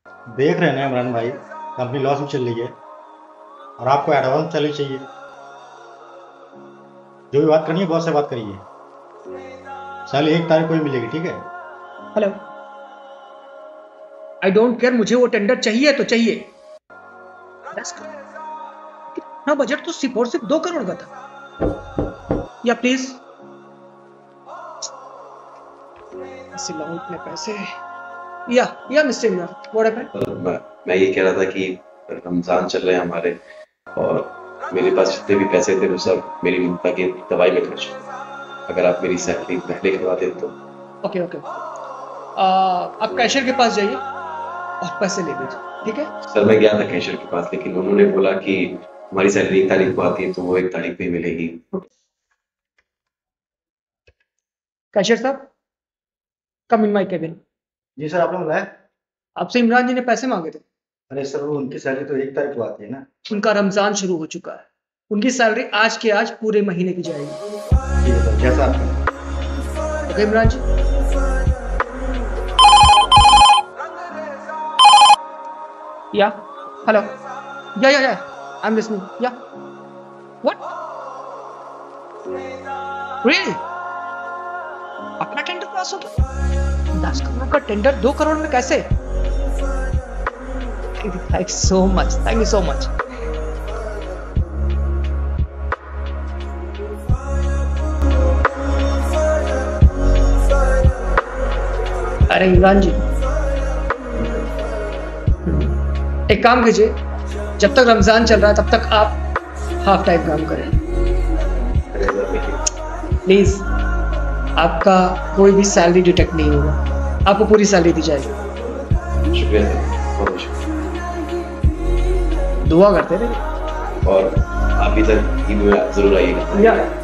देख रहे हैं ना इमरान भाई, कंपनी लॉस में चल रही है और आपको एडवांस सैलरी चाहिए। जो भी बात करनी है बॉस से बात करिए। सैलरी 1 तारीख को ही मिलेगी, ठीक है? हेलो, आई डोंट केयर, मुझे वो टेंडर चाहिए तो चाहिए। अपना बजट तो सिर्फ और सिर्फ 2 करोड़ का था। या प्लीज लाओ इतने पैसे। या मिस्टर इमरान, व्हाट हैपेंड? मैं ये कह रहा था कि रमजान चल रहे हैं हमारे, और मेरे पास जितने भी पैसे थे वो सब मेरी ममता की दवाई में खर्च हुए। अगर आप मेरी सैलरी पहले करवा दें तो। ओके, आप कैशियर के पास जाइए और पैसे ले लीजिए, ठीक है? सर मैं गया था कैशियर के पास, लेकिन उन्होंने बोला कि हमारी सैलरी 1 तारीख को आती है तो वो 1 तारीख पे ही मिलेगी। कैशियर साहब, कम इन माय केबिन। जी सर, आपने बुलाया? आपसे इमरान जी ने पैसे मांगे थे। अरे सर, वो उनकी सैलरी तो 1 तारीख को आती है ना। उनका रमजान शुरू हो चुका है, उनकी सैलरी आज के आज पूरे महीने की जाएगी। ठीक है सर, जैसा आप कहें। Okay Imran ji. Yeah hello, yeah I am listening. Yeah what really? अपना टेंडर पास हो गया? 10 करोड़ का टेंडर 2 करोड़ में कैसे? Thank so much, thank you so much. अरे इमरान जी, एक काम कीजिए, जब तक रमजान चल रहा है तब तक आप हाफ टाइम काम करें प्लीज। आपका कोई भी सैलरी डिटेक्ट नहीं होगा, आपको पूरी सैलरी दी जाएगी। शुक्रिया सर, बहुत शुक्रिया। दुआ करते रहिए और आप इधर ईद में जरूर आइएगा। या